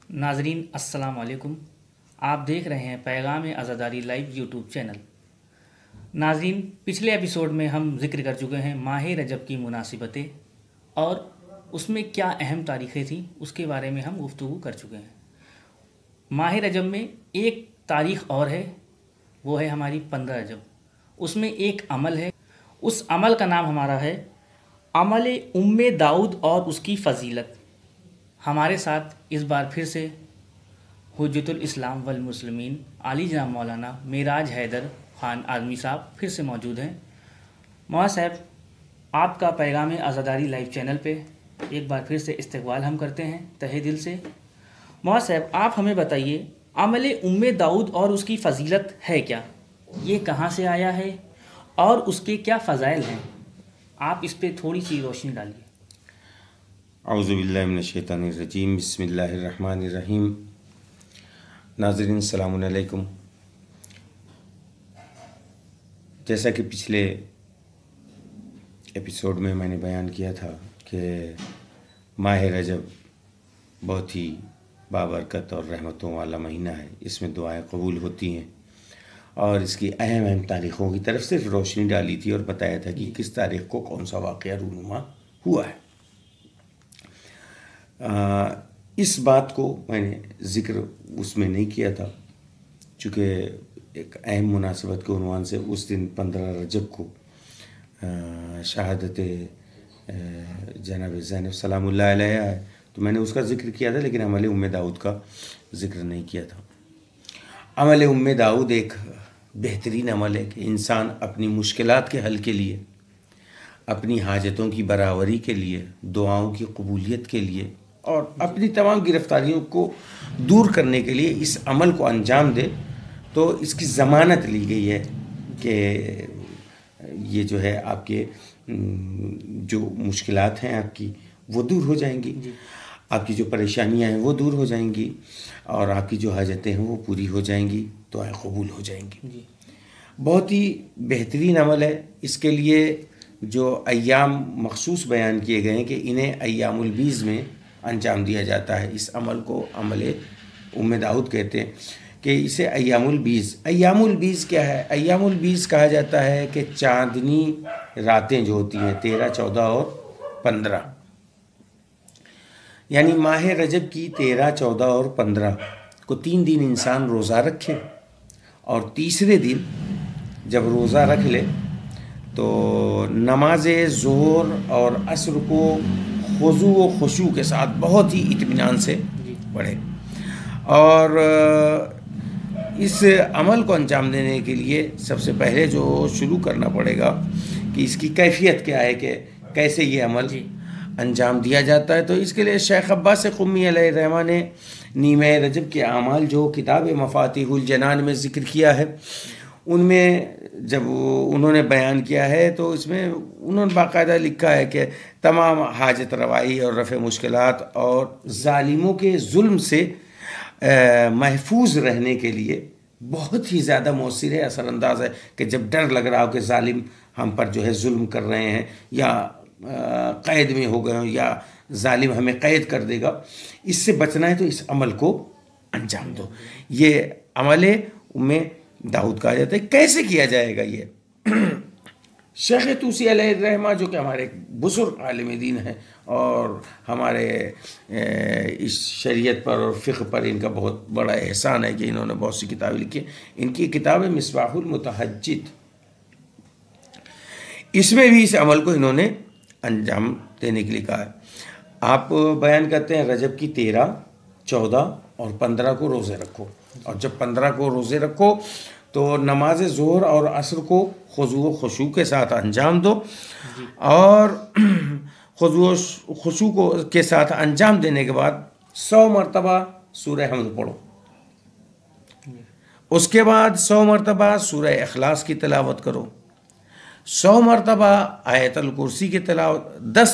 नाजरीन अस्सलाम वालेकुम। आप देख रहे हैं पैगाम आज़ादारी लाइव यूट्यूब चैनल। नाजरीन, पिछले एपिसोड में हम जिक्र कर चुके हैं माह रजब की मुनासिबतें और उसमें क्या अहम तारीख़ें थी उसके बारे में हम गुफ्तगू कर चुके हैं। माह रजब में एक तारीख़ और है, वो है हमारी 15 रजब। उसमें एक अमल है, उस अमल का नाम हमारा है अमल उम्मे दाऊद और उसकी फ़जीलत। हमारे साथ इस बार फिर से हुज्जतुल इस्लाम वल मुस्लिमीन आली जनाब मौलाना मेराज हैदर ख़ान आज़मी साहब फिर से मौजूद हैं। मौलाना साहब, आपका पैगाम आज़ादारी लाइव चैनल पे एक बार फिर से इस्तकबाल हम करते हैं तहे दिल से। मौलाना साहब, आप हमें बताइए अमल उम्मे दाऊद और उसकी फ़जीलत है क्या, ये कहाँ से आया है और उसके क्या फ़ज़ाइल हैं, आप इस पर थोड़ी सी रोशनी डालिए। औज़ुबिल्लाहि मिनश्शैतानिर्रजीम, बिस्मिल्लाहिर्रहमानिर्रहीम। नाज़रीन अस्सलामु अलैकुम। जैसा कि पिछले एपिसोड में मैंने बयान किया था कि माह रजब बहुत ही बाबरकत और रहमतों वाला महीना है। इसमें दुआएं कबूल होती हैं और इसकी अहम अहम तारीख़ों की तरफ सिर्फ रोशनी डाली थी और बताया था कि किस तारीख़ को कौन सा वाक़या रूनुमा हुआ है। इस बात को मैंने ज़िक्र उसमें नहीं किया था चूँकि एक अहम मुनासिबत के उन्वान से उस दिन 15 रजब को शहादत जनाब ज़ैनब सलामुल्लाह अलैहा है, तो मैंने उसका ज़िक्र किया था, लेकिन अमल उम्मे दाऊद का ज़िक्र नहीं किया था। अमल उम्मे दाऊद एक बेहतरीन अमल है कि इंसान अपनी मुश्किलात के हल के लिए, अपनी हाजतों की बराबरी के लिए, दुआओं की कबूलियत के लिए और अपनी तमाम गिरफ्तारियों को दूर करने के लिए इस अमल को अंजाम दे। तो इसकी ज़मानत ली गई है कि ये जो है आपके जो मुश्किलात हैं आपकी वो दूर हो जाएंगी, आपकी जो परेशानियां हैं वो दूर हो जाएंगी और आपकी जो हाजतें हैं वो पूरी हो जाएंगी, दुआएं कबूल हो जाएंगी। बहुत ही बेहतरीन अमल है। इसके लिए जो अय्याम मखसूस बयान किए गए हैं कि इन्हें अय्यामुल बीज़ में अंजाम दिया जाता है। इस अमल को अमल उम्मे दाऊद कहते हैं कि इसे अय्यामुल बीज़। अय्यामुल बीज़ क्या है? अय्यामुल बीज़ कहा जाता है कि चांदनी रातें जो होती हैं 13, 14 और 15, यानी माह रजब की 13, 14 और 15 को 3 दिन इंसान रोज़ा रखे और तीसरे दिन जब रोज़ा रख ले तो नमाज ज़ोहर और असर को खुज़ू व खुशू के साथ बहुत ही इत्मीनान से पढ़े। और इस अमल को अंजाम देने के लिए सबसे पहले जो शुरू करना पड़ेगा कि इसकी कैफियत क्या है, कि कैसे ये अमल अंजाम दिया जाता है। तो इसके लिए शेख अब्बास क़ुम्मी अलैहिर्रहमा ने नीमे रजब के आमाल जो किताब मफ़ातिहुल जनान में ज़िक्र किया है, उनमें जब उन्होंने बयान किया है तो इसमें उन्होंने बाकायदा लिखा है कि तमाम हाजत रवाई और रफ़े मुश्किलात और ज़ालिमों के जुल्म से महफूज रहने के लिए बहुत ही ज़्यादा मौसर है, असरअंदाज है कि जब डर लग रहा हो कि ज़ालिम हम पर जो है जुल्म कर रहे हैं या क़ैद में हो गए हों या ज़ालिम हमें क़ैद कर देगा, इससे बचना है तो इस अमल को अंजाम दो। ये अमल उम्मे दाऊद कहा जाता है। कैसे किया जाएगा ये? शेख तूसी अलैहिर्रहमा जो कि हमारे बुजुर्ग आलिम दीन हैं और हमारे इस शरीयत पर और फ़िक़्ह पर इनका बहुत बड़ा एहसान है कि इन्होंने बहुत सी किताबें लिखी। इनकी किताब है मिसबाहुल मुतहज्जिद, इसमें भी इस अमल को इन्होंने अंजाम देने के लिए कहा है। आप बयान करते हैं रजब की 13, 14 और 15 को रोज़े रखो, और जब 15 को रोज़े रखो तो नमाज ज़ोहर और असर को खुज़ू व खुशू के साथ अंजाम दो और खुज़ू व खुशू को के साथ अंजाम देने के बाद 100 मरतबा सूरह हमद पढ़ो। उसके बाद 100 मरतबा सूरह इखलास की तिलावत करो, 100 मरतबा आयतुल कुर्सी की तिलावत, 10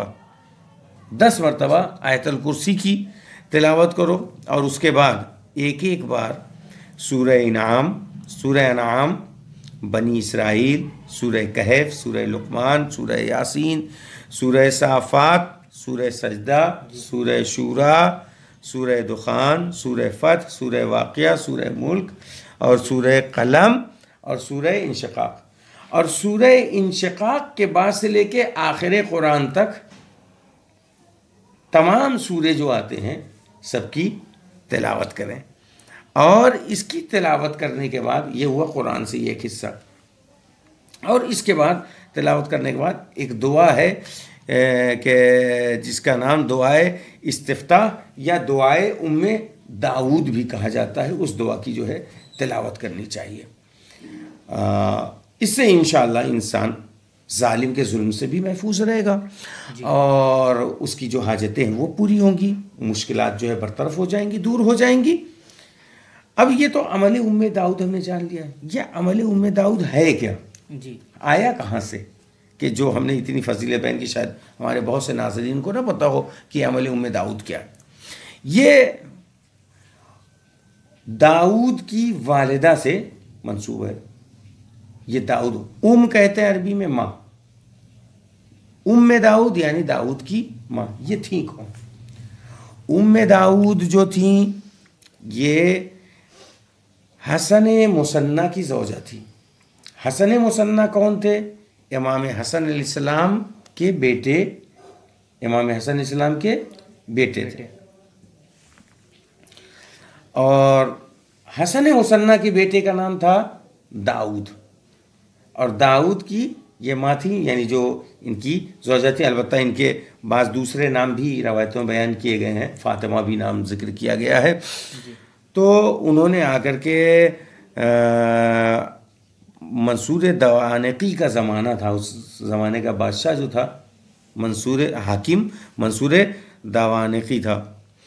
मरतबा आयतुल कुर्सी की तिलावत करो और उसके बाद एक एक बार सूरह इनाम, सूरह अनाम, बनी इसराइल, सूरह कहफ, सूरह लुक़मान, सूरह यासीन, सूरह साफ़ात, सूरह सजदा, सूरह शूरा, सूरह दुखान, सूरह फतह, सूरह वाक़िया, सूरह मुल्क और सूरह कलम और सूरह इंशिकाक। और सूरह इंशिकाक के बाद से लेके आखिर कुरान तक तमाम सूरे जो आते हैं सबकी तिलावत करें। और इसकी तिलावत करने के बाद ये हुआ कुरान से एक हिस्सा। और इसके बाद तिलावत करने के बाद एक दुआ है कि जिसका नाम दुआए इस्तिफ्ताह या दुआए उम्मे दाऊद भी कहा जाता है। उस दुआ की जो है तिलावत करनी चाहिए। इससे इंशाअल्लाह इंसान जालिम के जुल्म से भी महफूज रहेगा और उसकी जो हाजतें हैं वो पूरी होंगी, मुश्किलात जो है बरतरफ हो जाएंगी, दूर हो जाएंगी। अब ये तो अमल उम्मे दाऊद हमने जान लिया। ये अमल उम्मे दाऊद है क्या जी, आया कहाँ से कि जो हमने इतनी फजीलत बयान की, शायद हमारे बहुत से नाज़रीन को ना पता हो कि अमल उम्मे दाऊद क्या है। ये दाऊद की वालिदा से मंसूब है। ये दाऊद कहते हैं अरबी में माँ, उम्मे दाऊद यानी दाऊद की माँ। ये थी कौन? उम्मे दाऊद जो थी ये हसन मुसन्ना की ज़ौजा थी। हसन मुसन्ना कौन थे? इमाम हसन अलैहिस्सलाम के बेटे, इमाम हसन अलैहिस्सलाम के बेटे थे। और हसन मुसन्ना के बेटे का नाम था दाऊद। और दाऊद की ये माँ थी, यानी जो इनकी ज़ौजा थी। अलबत्ता इनके बाज़ दूसरे नाम भी रवायतों में बयान किए गए हैं, फ़ातिमा भी नाम जिक्र किया गया है। तो उन्होंने आकर के मंसूर दवानकी का ज़माना था, उस ज़माने का बादशाह जो था मंसूर हाकिम मंसूर दवानकी था।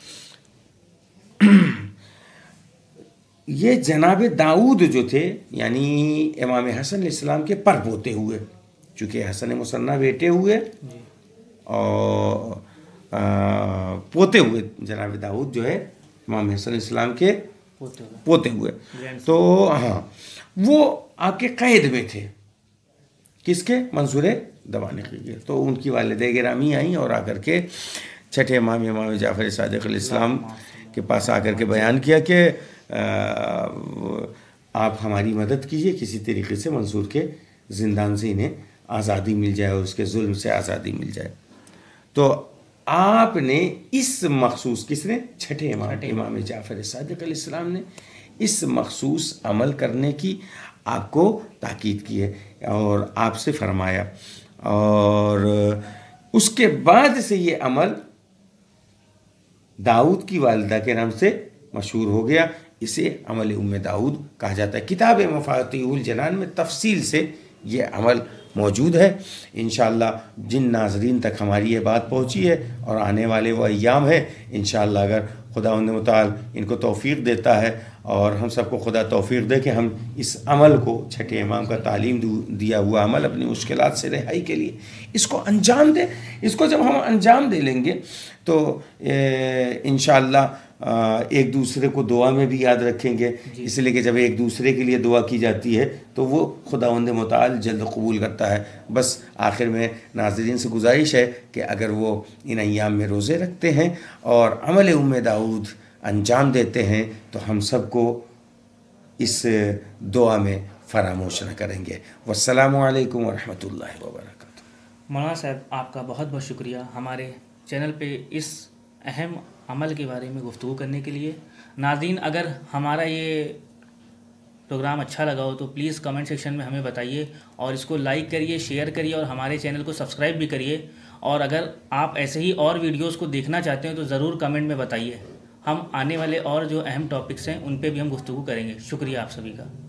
ये जनाब दाऊद जो थे यानी इमाम हसन अलैहिस्सलाम के पर पोते हुए, चूँकि हसन मुसन्ना बेटे हुए और पोते हुए जनाब दाऊद जो है इमाम हसन अलैहिस्सलाम के पोते हुए। तो हाँ, वो आके कैद में थे। किसके? मंसूर दवानकी के। तो उनकी वालिदा गिरामी आई और आकर के छठे इमाम जाफ़र सादिक़ अलैहिस्सलाम के पास आकर के बयान किया कि आप हमारी मदद कीजिए, किसी तरीके से मंसूर के ज़िंदान से इन्हें आज़ादी मिल जाए और उसके जुल्म से आज़ादी मिल जाए। तो आपने इस मखसूस, किसने? छठे इमाम जाफ़र सादिक़ अलैहिस्सलाम ने इस मखसूस अमल करने की आपको ताकीद की है और आपसे फरमाया। और उसके बाद से ये अमल दाऊद की वालिदा के नाम से मशहूर हो गया। इसे अमल उम्मे दाऊद कहा जाता है। किताब मफ़ातिहुल जनान में तफसील से ये अमल मौजूद है। इंशाअल्लाह जिन नाज़रीन तक हमारी ये बात पहुँची है और आने वाले वो अय्याम है, इंशाअल्लाह अगर खुदावंद मुताल इनको तौफ़ीक़ देता है और हम सबको खुदा तौफ़ीक़ दे कि हम इस अमल को, छठे इमाम का तालीम दिया हुआ अमल, अपनी मुश्किलात से रिहाई के लिए इसको अंजाम दें। इसको जब हम अंजाम दे लेंगे तो इंशाअल्लाह एक दूसरे को दुआ में भी याद रखेंगे, इसलिए कि जब एक दूसरे के लिए दुआ की जाती है तो वो खुदावंद मुताल जल्द कबूल करता है। बस आखिर में नाज़रीन से गुजारिश है कि अगर वो इन अय्याम में रोज़े रखते हैं और अमल उम्मे दाऊद अंजाम देते हैं तो हम सबको इस दुआ में फरामोश न करेंगे। वस्सलामु अलैकुम वरहमतुल्लाहि वबरकातुहू। मौलाना साहब, आपका बहुत बहुत शुक्रिया हमारे चैनल पे इस अहम अमल के बारे में गुफ्तगू करने के लिए। नाज़रीन, अगर हमारा ये प्रोग्राम अच्छा लगा हो तो प्लीज़ कमेंट सेक्शन में हमें बताइए और इसको लाइक करिए, शेयर करिए और हमारे चैनल को सब्सक्राइब भी करिए। और अगर आप ऐसे ही और वीडियोस को देखना चाहते हैं तो ज़रूर कमेंट में बताइए। हम आने वाले और जो अहम टॉपिक्स हैं उन पे भी हम गुफ्तगू करेंगे। शुक्रिया आप सभी का।